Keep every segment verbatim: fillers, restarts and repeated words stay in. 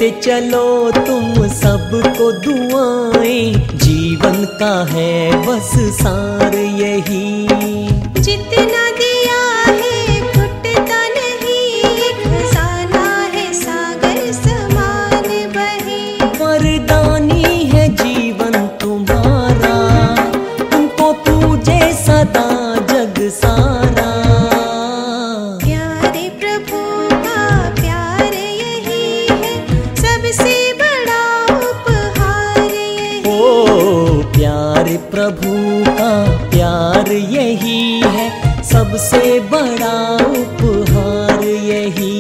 चलो तुम सबको दुआएं, जीवन का है बस सार यही। जितना दिया है घुटता नहीं, खजाना है सागर समान बहे। वरदानी है जीवन तुम्हारा, तुमको पूजे सदा जग सारा। प्यारे प्रभु का प्यार यही है, सबसे बड़ा उपहार यही। ओ प्यारे प्रभु का प्यार यही है, सबसे बड़ा उपहार यही।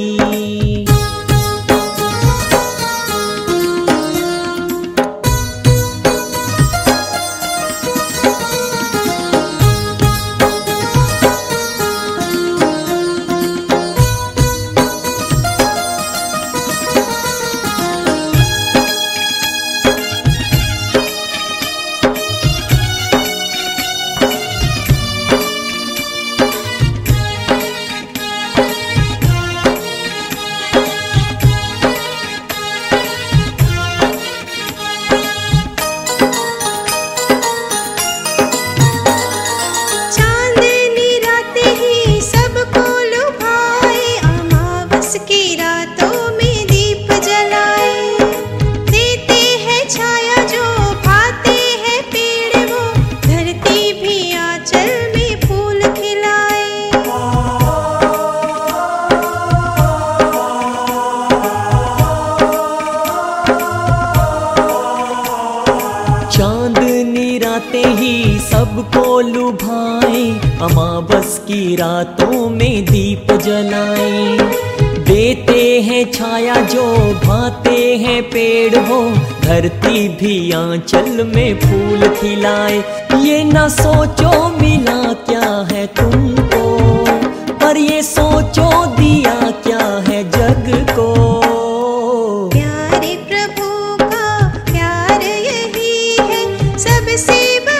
सबको लुभाए, अमावस की रातों में दीप जलाए। देते हैं छाया जो भाते हैं पेड़ हो, धरती भी आंचल में फूल खिलाए। ये न सोचो मिला क्या है तुमको, पर ये सोचो दिया क्या है जग को। प्यारे प्रभु का प्यार यही है, सबसे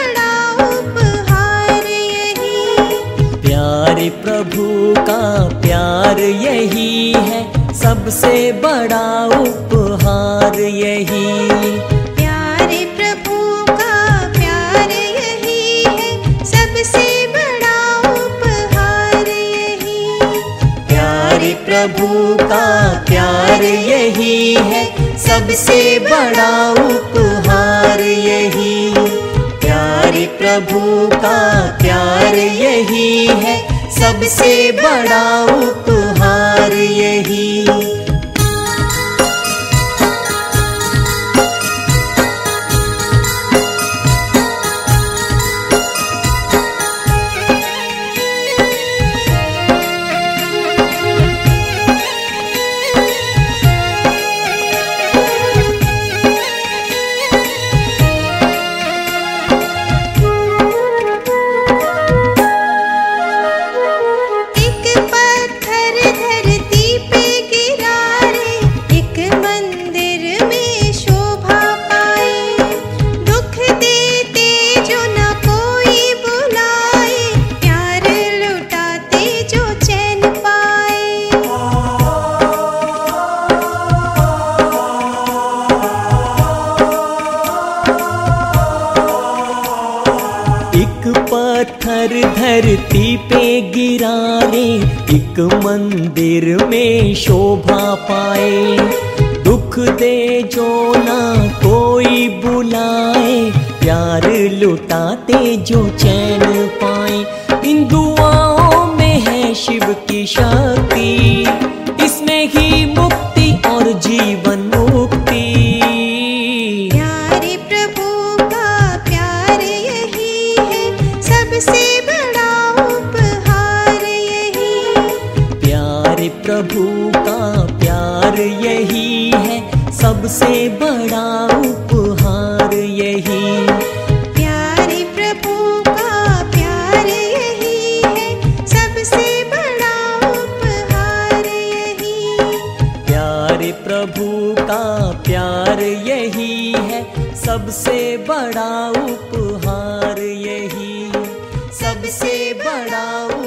प्रभु का प्यार यही है, सबसे बड़ा उपहार यही। प्यारे प्रभु का प्यार यही है, सबसे बड़ा उपहार यही। प्यारे प्रभु का प्यार यही है, सबसे बड़ा उपहार यही। प्यारे प्रभु का प्यार यही है, सबसे बड़ा उपहार यही। पत्थर धरती पे गिरा रे, एक मंदिर में शोभा पाए। दुख दे जो ना कोई बुलाए, प्यार लुटाते जो चैन पाए। इन दुआओं में है शिव की शक्ति, इसमें ही मुक्ति और जीवन मुक्ति। प्यारे प्रभु का प्यार यही है, सबसे बड़ा उपहार यही। प्यारे प्रभु का प्यार यही है, सबसे बड़ा उपहार यही। प्यारे प्रभु का प्यार यही है, सबसे बड़ा उपहार यही। प्यारे प्रभु का प्यार यही है, सबसे बड़ा उपहार यही। सबसे बड़ा